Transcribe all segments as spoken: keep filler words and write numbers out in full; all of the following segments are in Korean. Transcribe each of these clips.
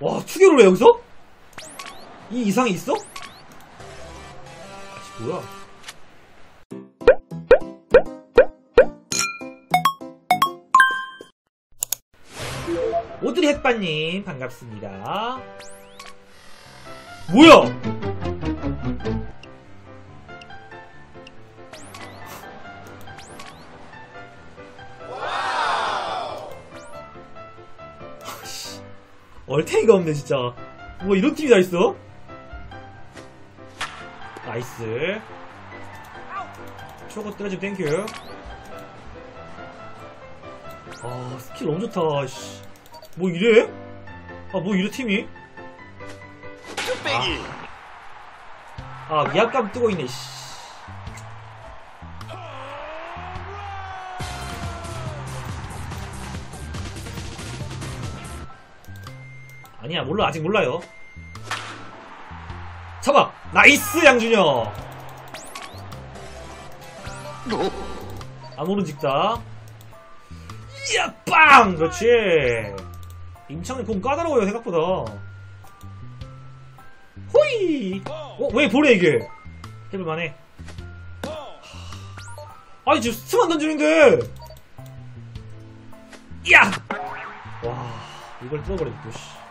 와, 투개를 왜 여기서? 이 이상이 있어? 아씨, 뭐야. 오드리 햇반님, 반갑습니다. 뭐야! 얼탱이가 없네 진짜. 뭐 이런 팀이 다 있어? 나이스. 초코 때려주면 땡큐. 아 스킬 너무 좋다. 씨. 뭐 이래? 아 뭐 이래 팀이? 아, 아 위압감 뜨고 있네. 씨. 아니야 몰라 아직 몰라요. 잡아! 나이스 양준혁! 안 오른 직다. 이야 빵! 그렇지. 임창이 공 까다로워요 생각보다. 호이! 어? 왜 보래 이게? 해볼만해. 아니 지금 스만 던지는데! 이야! 와 이걸 뚫어버렸네 또 씨.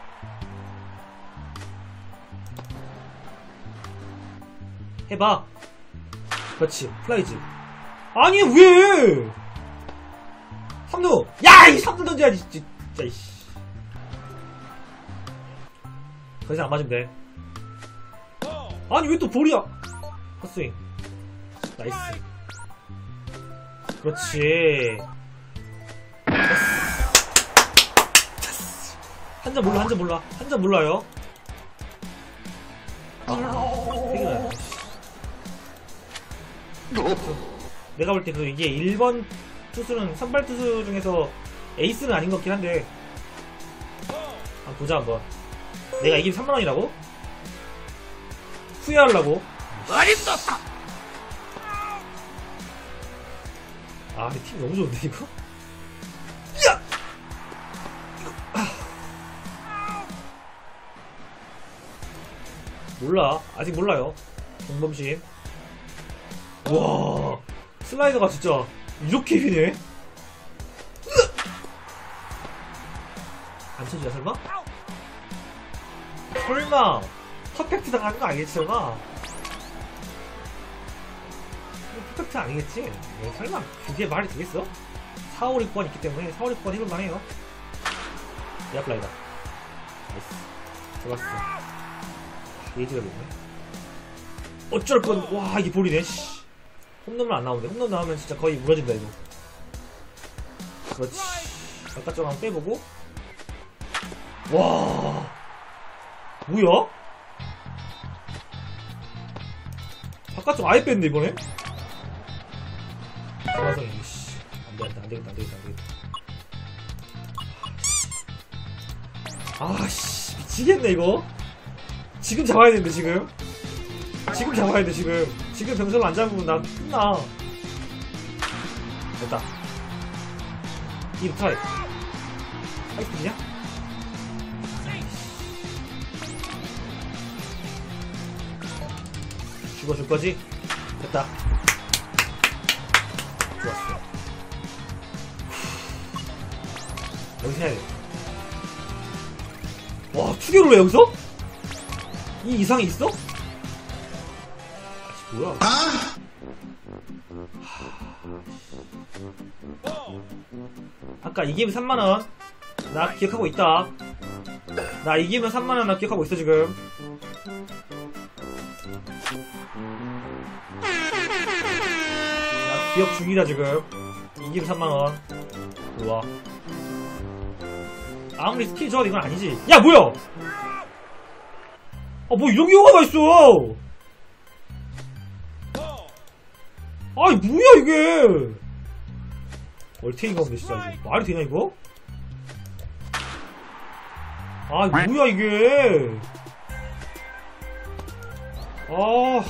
해봐. 그렇지 플라이즈. 아니 왜 삼 루. 야 이 삼 루 던져야지 진짜 이씨. 더 이상 안 맞으면 돼. 아니 왜 또 볼이야. 헛스윙. 나이스. 그렇지. 한 점 몰라 한 점 몰라 한 점 몰라요. 아, 내가 볼 때 그 이게 일 번 투수는 선발 투수 중에서 에이스는 아닌 것 같긴 한데 한번 보자 한번. 내가 이기면 삼만 원이라고? 후회하려고? 어림없다. 아 근데 팀 너무 좋은데 이거? 야! 몰라 아직 몰라요. 공범심. 와 슬라이더가 진짜 이렇게 휘네? 안 쳐지나 설마? 설마 퍼펙트 당하는 거 아니겠지 설마? 퍼펙트 아니겠지? 뭐, 설마 그게 말이 되겠어? 사, 오, 육 번 있기 때문에 사, 오, 육 번 해볼만 해요. 야 플라이다. 나이스. 좋았어. 게이지가 됐네. 어쩔 건, 와 이게 볼이네. 씨. 홈런은 안 나오는데 홈런 나오면 진짜 거의 무너진다 이거. 그렇지. 바깥쪽 한번 빼보고. 와 뭐야? 바깥쪽 아예 뺐는데 이번에? 좋아서 이거 씨 안되겠다 안되겠다 안되겠다 안되겠다. 아씨 미치겠네 이거. 지금 잡아야 되는데 지금 지금 잡아야 돼 지금 지금 병선을 안 잡으면 나 끝나. 됐다. 이 타입 타입이냐? 죽어줄 거지? 됐다. 좋았어. 여기서 해야 돼. 와 투개를 왜 여기서? 이 이상이 있어? 아씨 뭐야? 아까 이기면 삼만 원 나 기억하고 있다. 나 이기면 삼만 원 나 기억하고 있어 지금. 나 기억 중이다 지금. 이기면 삼만 원. 좋아. 아무리 스킬 좋아도 이건 아니지. 야 뭐야? 아 뭐 이런 경우가 다 있어. 아이 뭐야 이게. 얼탱이가 없네 진짜. 이거 말이 되냐 이거? 아 뭐야 이게. 아,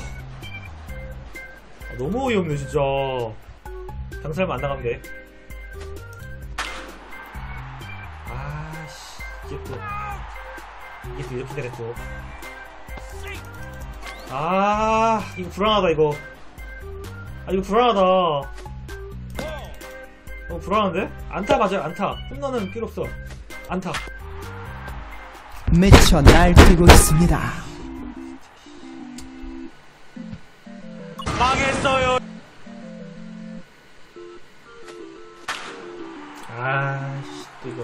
아 너무 어이없네 진짜. 당살만 안 나가면 돼. 아씨 이게 또 이게 또 이렇게 되네 또. 아 이거 불안하다 이거. 아 이거 불안하다. 어 불안한데? 안타 맞아요 안타. 홈런은 필요 없어. 안타. 미쳐 날뛰고 있습니다. 망했어요. 아씨 또 이거.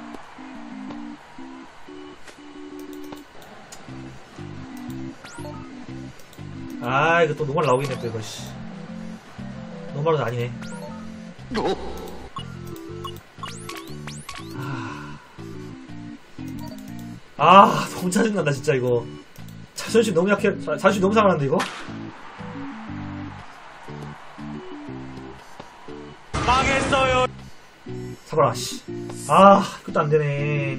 아 이거 또 노말 나오겠네 또 이거 씨. 노말은 아니네. 아, 아 너무 짜증난다 진짜 이거. 자존심 너무 약해. 자, 자존심 너무 상하는데 이거. 망했어요. 잡아라 씨. 아 그것도 안되네.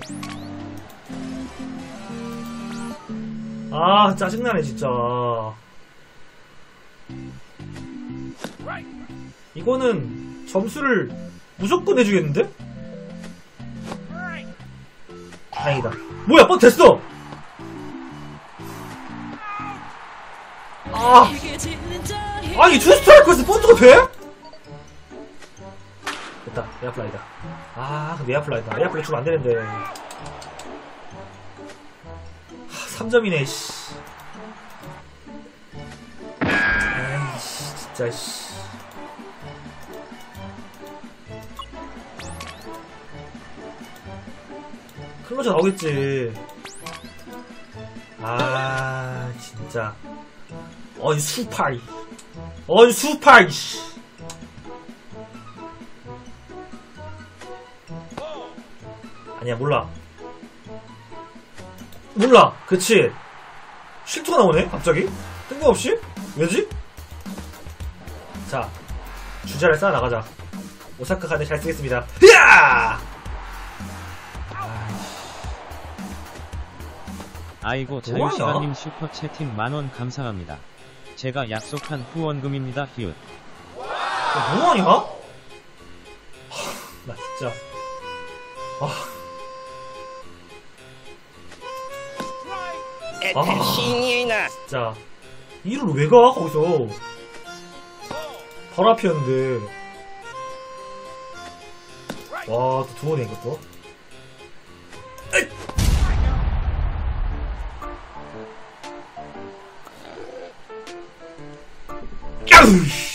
아 짜증나네 진짜. 이거는 점수를 무조건 해주겠는데? 다행이다. 뭐야 뻔 됐어. 아 아니 투 스트라이크에서 뻔트가 돼? 됐다 에어플라이다. 아 근데 에어플라이다. 에어플라이 주면 안되는데. 삼 점이네 씨. 아이씨 진짜 씨. 클로저 나오겠지. 아 진짜. 어이 수파이. 어이 수파이 씨. 아니야 몰라. 몰라. 그치. 실투가 나오네 갑자기. 뜬금없이. 왜지? 자 주자를 쌓아 나가자. 오사카 간에 잘 쓰겠습니다. 히야! 아이고 자유시간님 슈퍼 채팅 만원 감사합니다. 제가 약속한 후원금입니다. 히읗. 뭐하냐? 나 진짜. 아. 아 진짜 이를 왜 가? 거기서 바로 앞이었는데. 와 또 두 번에 이것도. 에이! 야으